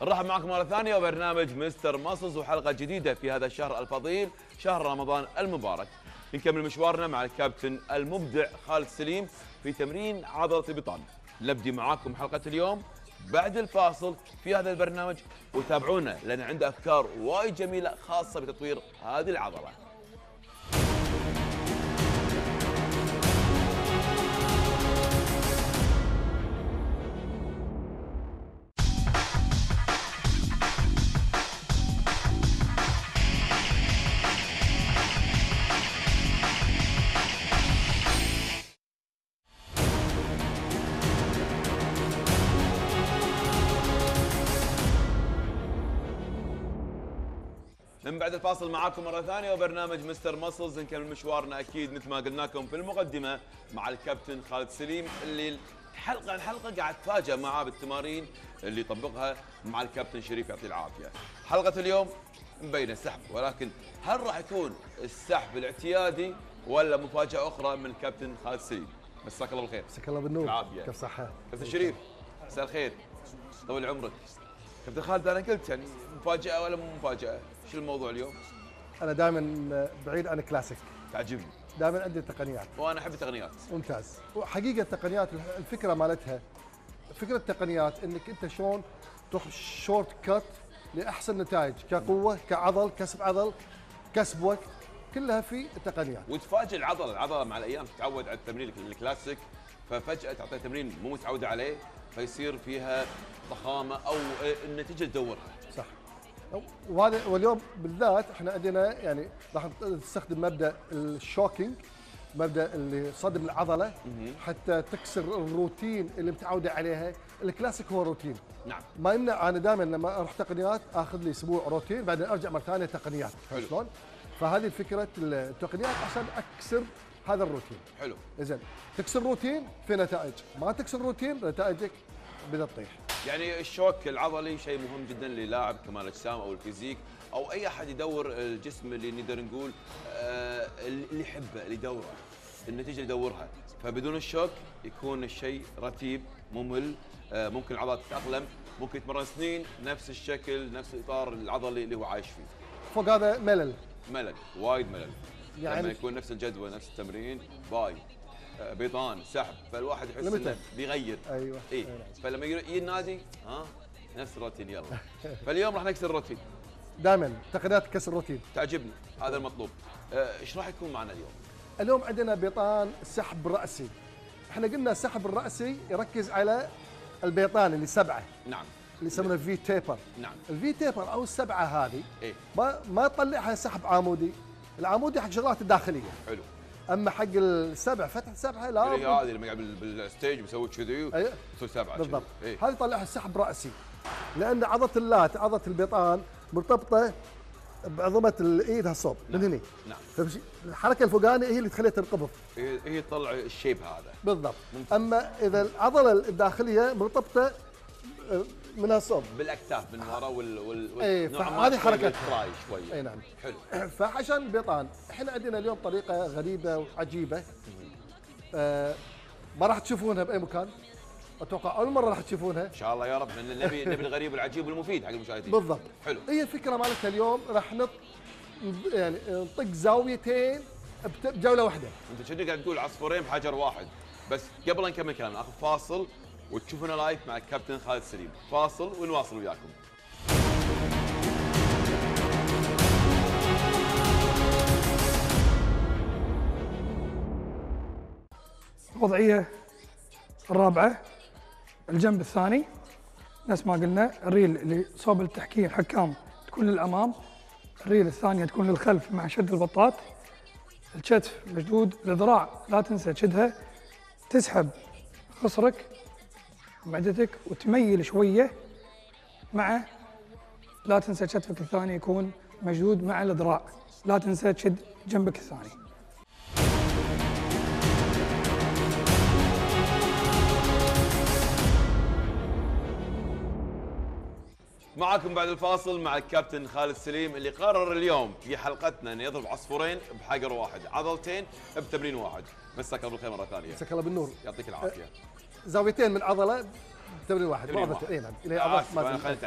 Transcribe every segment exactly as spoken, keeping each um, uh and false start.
نرحب معكم مرة ثانية وبرنامج مستر ماسلز وحلقة جديدة في هذا الشهر الفضيل شهر رمضان المبارك. نكمل مشوارنا مع الكابتن المبدع خالد سليم في تمرين عضلة البطان. نبدي معاكم حلقة اليوم بعد الفاصل في هذا البرنامج، وتابعونا لأن عنده أفكار وايد جميلة خاصة بتطوير هذه العضلة. من بعد الفاصل معاكم مرة ثانية وبرنامج مستر ماسلز. نكمل مشوارنا أكيد مثل ما قلنا لكم في المقدمة مع الكابتن خالد سليم اللي حلقة عن حلقة قاعد تفاجأ معاه بالتمارين اللي يطبقها مع الكابتن شريف يعطيه العافية. حلقة اليوم مبينة سحب، ولكن هل راح يكون السحب الاعتيادي ولا مفاجأة أخرى من الكابتن خالد سليم؟ مساك الله بالخير. مساك الله بالنور. العافية. كيف صحة؟ كابتن شريف مساء الخير، طول عمرك. كابتن خالد أنا قلت يعني مفاجأة ولا مو مفاجأة؟ شو الموضوع اليوم؟ أنا دائما بعيد عن الكلاسيك، تعجبني. دائما عندي تقنيات. وانا احب التقنيات. ممتاز. وحقيقة التقنيات الفكرة مالتها فكرة التقنيات انك انت شلون تروح شورت كات لاحسن نتائج كقوة كعضل كسب عضل كسب وقت، كلها في التقنيات. وتفاجئ العضله، العضله مع الايام تتعود على التمرين الكلاسيك، ففجأة تعطيها تمرين مو متعودة عليه فيصير فيها ضخامة او النتيجة تدورها. صح. وهذا واليوم بالذات احنا عندنا يعني راح نستخدم مبدا الشوكينج، مبدا اللي صدم العضله حتى تكسر الروتين اللي متعوده عليها. الكلاسيك هو روتين. نعم. ما يمنع انا دائما لما اروح تقنيات اخذ لي اسبوع روتين بعدين ارجع مره ثانيه تقنيات. حلو. شلون؟ فهذه فكره التقنيات عشان اكسر هذا الروتين. حلو. زين، تكسر روتين في نتائج، ما تكسر روتين نتائجك بدها تطيح. يعني الشوك العضلي شيء مهم جدا للاعب كمال الاجسام او الفيزيك او اي احد يدور الجسم اللي نقدر نقول آه اللي يحبه اللي يدوره، النتيجه اللي يدورها، فبدون الشوك يكون الشيء رتيب ممل، آه ممكن العضله تتاقلم، ممكن يتمرن سنين نفس الشكل نفس الاطار العضلي اللي هو عايش فيه. فوق هذا ملل. ملل، وايد ملل. يعني لما يكون نفس الجدول نفس التمرين باي بيضان سحب، فالواحد يحس انه بيغير. ايوه. اي أيوة. فلما يجي النادي ها نفس الروتين يلا. فاليوم راح نكسر الروتين. دائما تقنيات كسر الروتين. تعجبني، هذا المطلوب. ايش راح يكون معنا اليوم؟ اليوم عندنا بيطان سحب راسي. احنا قلنا السحب الراسي يركز على البيطان اللي سبعه. نعم. اللي يسمونه الفي تيبر. نعم. الفي تيبر او السبعه هذه إيه؟ ما ما تطلعها سحب عمودي. العمودي حق شغلات الداخليه. حلو. اما حق السبع فتح سبعه لا اللي هذه لما يقعد بالستيج بيسوي كذي أيوة. يصير سبعه بالضبط. إيه؟ هذه طلعها السحب راسي، لان عضله اللات عضله البيطان مرتبطه بعظمه الايد هالصوب. نعم. من هنا. نعم. فبشي الحركه الفوقانيه هي اللي تخليها تنقبض. هي هي تطلع الشيب هذا. بالضبط. ممكن. اما اذا العضله الداخليه مرتبطه من هالصوب بالاكتاف من ورا وال وال اي فهذه حركات تراي شوي. اي نعم. حلو. فعشان البيطان احنا عندنا اليوم طريقه غريبه وعجيبه، آه ما راح تشوفونها باي مكان، اتوقع اول مره راح تشوفونها ان شاء الله يا رب، لان نبي نبي الغريب والعجيب والمفيد حق المشاهدين. بالضبط. حلو. هي الفكره مالتها اليوم راح نط يعني نطق زاويتين بجوله واحده. انت شنو قاعد تقول عصفورين بحجر واحد. بس قبل لا نكمل كلامنا ناخذ فاصل وتشوفونا لايف مع الكابتن خالد سليم. فاصل ونواصل وياكم. الوضعية الرابعة الجنب الثاني نفس ما قلنا، الريل اللي صوب التحكيم حكام تكون للأمام، الريل الثانية تكون للخلف مع شد البطاط، الكتف مشدود، الذراع لا تنسى تشدها، تسحب خصرك معدتك وتميل شوية، مع لا تنسى كتفك الثاني يكون مشدود مع الذراع، لا تنسى تشد جنبك الثاني. معكم بعد الفاصل مع الكابتن خالد سليم اللي قرر اليوم في حلقتنا انه يضرب عصفورين بحجر واحد، عضلتين بتمرين واحد. مساك الله بالخير مره ثانيه. مساك الله بالنور. يعطيك العافيه. زاويتين من عضله بتمرين واحد. تمرين واحد. اي نعم. الى عضله ما خلينا التعبير.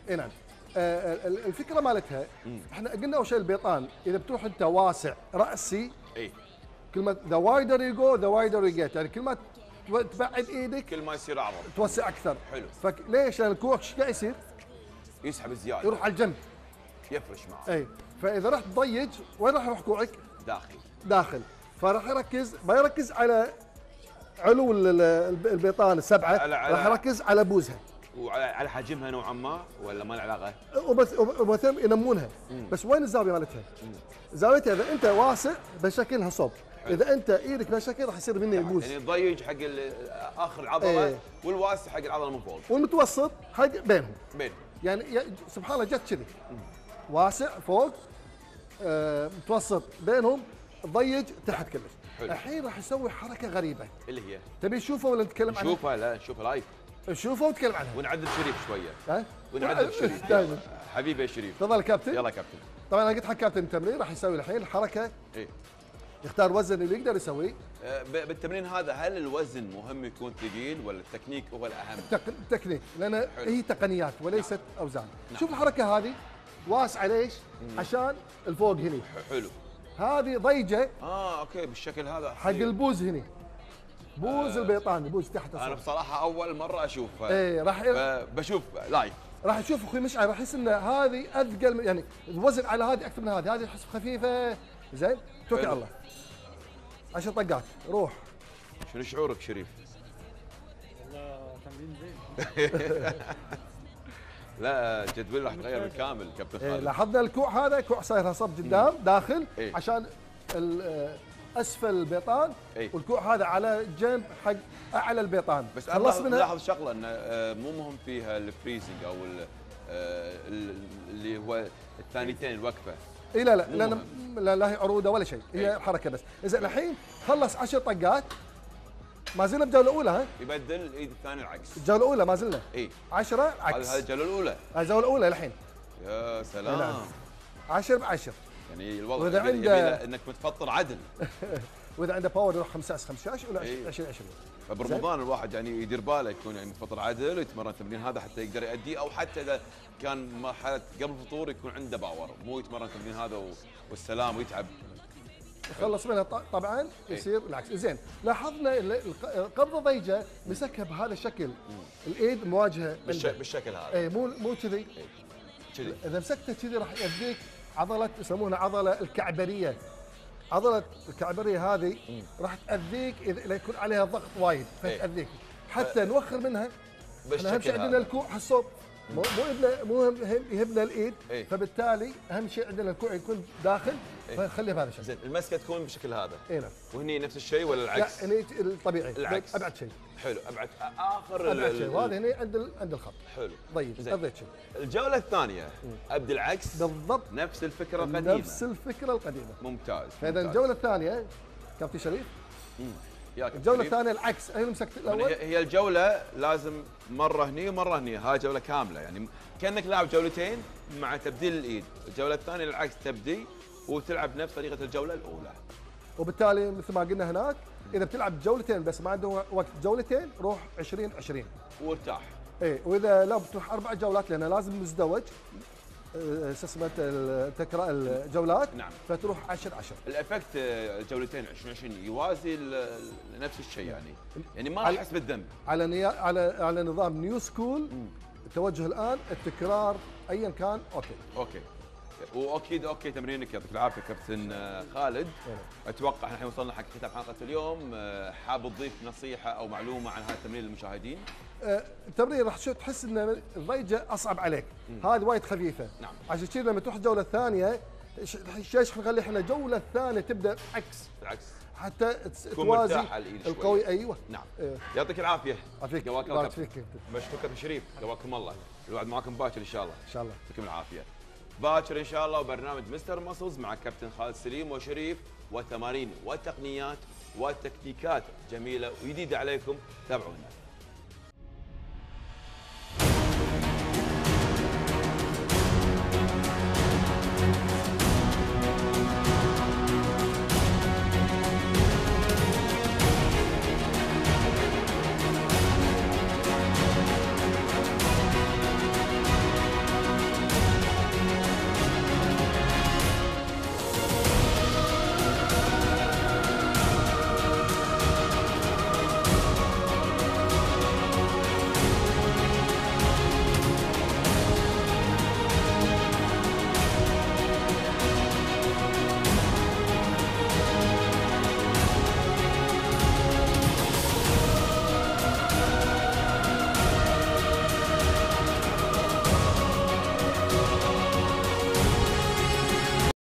اي نعم. آه ال- الفكره مالتها احنا قلنا اول شيء البيطان اذا بتروح انت واسع راسي، اي كل ما ذا وايدر يو جو ذا وايدر يو جيت، يعني كل ما تو- تبعد ايدك كل ما يصير اعظم توسع اكثر. حلو. فليش؟ لان الكوع ايش قاعد يصير؟ يسحب زياده يروح على الجنب. يفرش معه اي فاذا رحت تضيج وين راح يروح كوعك؟ داخل. داخل. فراح يركز ما يركز على علو ال- ال- البيطان السبعه، على- على- راح يركز على بوزها وعلى على حجمها نوعا ما ولا ما له علاقه؟ وبس ومثلا ينمونها. بس وين الزاويه مالتها؟ زاويتها اذا انت واسع بشكلها صوب، اذا انت ايدك بهالشكل راح يصير مني البوز، يعني الضيج حق ال- اخر العضله إيه. والواسع حق العضله من فوق والمتوسط حق بينهم. بين. يعني ي- سبحان الله جت كذي واسع فوق، آه متوسط بينهم، ضيج تحت كلش. حلو. الحين راح يسوي حركه غريبه، اللي هي تبي تشوفه ولا نتكلم عنها؟ نشوفها لا نشوفها لايف نشوفه ونتكلم عنها. ونعدل شريف شويه ها؟ ونعدل شريف دايما. حبيبي يا شريف. تفضل يا كابتن. يلا كابتن. طبعا انا قلت حق كابتن التمرين راح يسوي الحين الحركه، ايه يختار وزن اللي يقدر يسويه. آه، ب- بالتمرين هذا هل الوزن مهم يكون ثقيل ولا التكنيك هو الاهم؟ تق- تكنيك، لان حلو. هي تقنيات وليست اوزان. نعم. شوف الحركه هذه واسعه ليش؟ عشان الفوق هني، ح- حلو. هذه ضيجه اه اوكي بالشكل هذا حق البوز هني، بوز آه. البيطاني، بوز تحت انا الصدر. بصراحه اول مره اشوفها. ايه راح ي- ف- بشوف لايف. راح يشوف اخوي مشعل راح يحس ان هذه اثقل من- يعني الوزن على هذه اكثر من هذه، هذه يحس خفيفه. زين توكل حلو. على الله. عشر طقات روح. شنو شعورك شريف؟ والله تمرين زين. لا جدول راح تغير بالكامل كابتن إيه خالد. لاحظنا الكوع هذا كوع صاير صب قدام داخل، إيه. عشان ال- آه، اسفل البيطان، إيه. والكوع هذا على جنب حق اعلى البيطان. بس خلص خلص منها. لاحظ شغله انه آه، مو مهم فيها الفريزنج او ال- آه، ال- اللي هو الثانيتين الوقفه. اي لا لا مو لا, مهم. لا لا هي عروضه ولا شيء، هي إيه. حركه بس. زين الحين خلص عشر طقات، ما زلنا بجوله اولى. ها يبدل الايد الثانيه العكس. الجوله الاولى ما زلنا اي عشرة هذه عكس. هذه الجوله الاولى. الجوله الاولى الحين يا نعم. سلام. عشر بعشر. يعني الوضع وإذا يبي- عنده- يبي انك متفطر عدل. واذا عنده باور يروح خمسة خمسة ولا إيه. عشرين عشرين. فبرمضان الواحد يعني يدير باله يكون يعني متفطر عدل ويتمرن التمرين هذا حتى يقدر يأديه، او حتى اذا كان مرحله قبل الفطور يكون عنده باور، مو يتمرن التمرين هذا و- والسلام ويتعب. يخلص منها ط- طبعا يصير العكس. زين لاحظنا ال- الق- القبضه ضيجه مسكها بهذا الشكل، الايد مواجهه بالش... عنده. بالشكل هذا. اي مو مو كذي. كذي. اذا مسكته كذي راح يأذيك عضله يسمونها عضله الكعبريه. عضله الكعبريه هذه راح تاذيك اذا إذا يكون عليها ضغط وايد فتاذيك. حتى نوخر منها. احنا اهم شيء بالشكل عندنا هذا. الكوع الصوب، مو مو يبنى مو هم- هم- يهبنا الايد. إيه. فبالتالي اهم شيء عندنا الكوع يكون داخل، إيه. فنخليه بهذا الشكل. زين المسكه تكون بالشكل هذا. اي نعم. وهني نفس الشيء ولا العكس؟ لا هني الطبيعي العكس. ابعد شيء. حلو ابعد اخر ال- ابعد شيء، ال- وهذا هني عند ال- عند الخط. حلو. ضيق زين. اضيت شيء. الجوله الثانيه ابدي العكس. بالضبط نفس الفكره القديمه. نفس الفكره القديمه. ممتاز. فاذا ممتاز. الجوله الثانيه كابتن شريف، ياك الجوله شريف. الثانيه العكس، هي اللي مسكت يعني الاول. هي هي الجوله لازم مره هني ومره هني، هاي جوله كامله يعني كانك لاعب جولتين مع تبديل الايد، الجوله الثانيه العكس تبدي وتلعب نفس طريقه الجوله الاولى. وبالتالي مثل ما قلنا هناك، اذا بتلعب جولتين بس ما عنده وقت جولتين روح عشرين عشرين. وارتاح. اي واذا لا بتروح اربع جولات لان لازم مزدوج آه، شو اسمه التكرار الجولات. نعم. فتروح عشرة عشرة. الافكت آه، الجولتين عشرين عشرين يوازي ال- ال- نفس الشيء يعني يعني ما على- راح احس بالذنب. على نيا على على نظام نيو سكول. التوجه الان التكرار ايا كان اوكي. اوكي واكيد اوكي تمرينك يعطيك العافيه كابتن آه، خالد. اتوقع احنا الحين وصلنا حق ختام حلقه اليوم، آه، حاب تضيف نصيحه او معلومه عن هذا التمرين للمشاهدين؟ آه، التمرين راح تشوف تحس ان الضيجه اصعب عليك، هذه وايد خفيفه. نعم. عشان كذا لما تروح الجوله الثانيه ليش نخلي احنا الجوله الثانيه تبدا عكس بالعكس حتى تس- تكون توازي مرتاح على الإيد شوي. القوي. ايوه نعم. إيه. يعطيك العافيه. عافيك قواك الله بارك كابتن. فيك انت. مشكور كابتن شريف قواكم الله. الوعد معاكم باكر ان شاء الله. ان شاء الله. يعطيكم العافيه. باكر ان شاء الله وبرنامج مستر ماسلز مع كابتن خالد سليم وشريف، وتمارين وتقنيات وتكنيكات جميله وجديده عليكم، تابعونا.